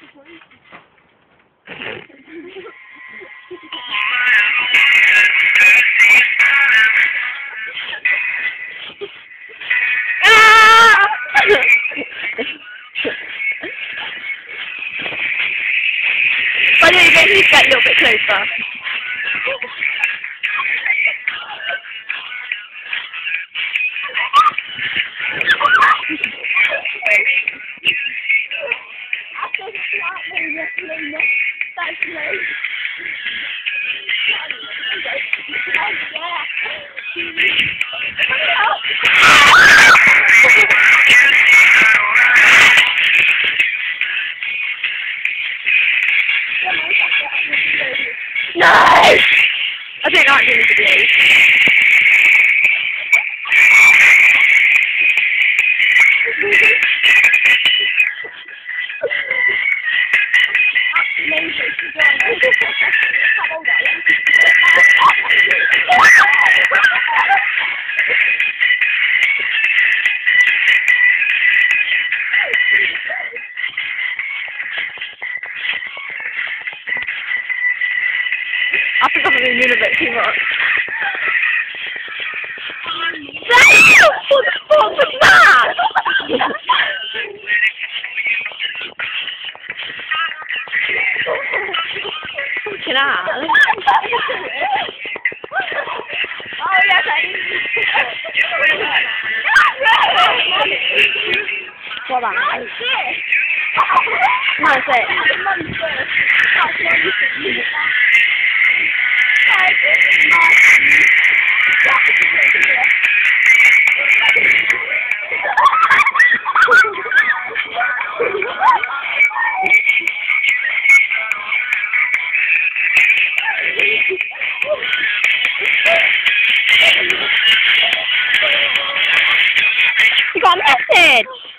Why don't you get a little bit closer? No! I don't like doing videos. I think I'm doing a bit too much. What the fuck was that? Fucking hell. Oh yes, what about that? Nice it. You got a message!